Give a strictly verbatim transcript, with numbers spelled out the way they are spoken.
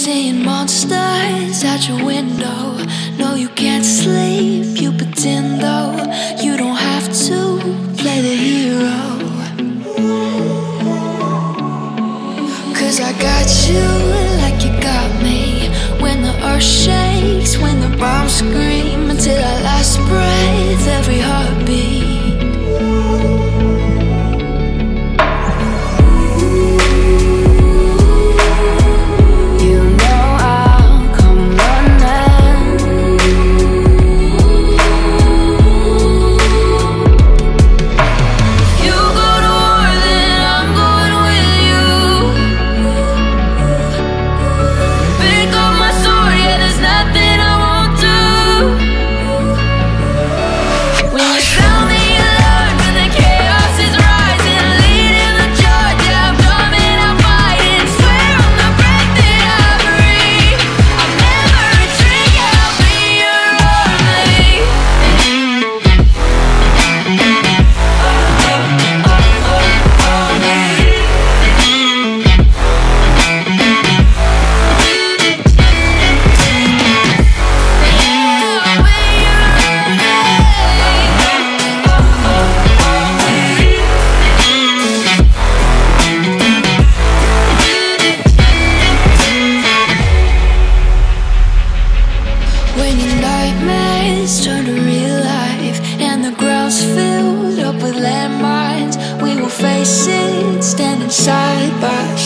seeing monsters at your window. No, you can't sleep, you pretend though. You don't have to play the hero, 'cause I got you like you got me. When the earth shakes, when the bombs scream, until our last breath, every heartbeat. When your nightmares turn to real life and the ground's filled up with landmines, we will face it standing side by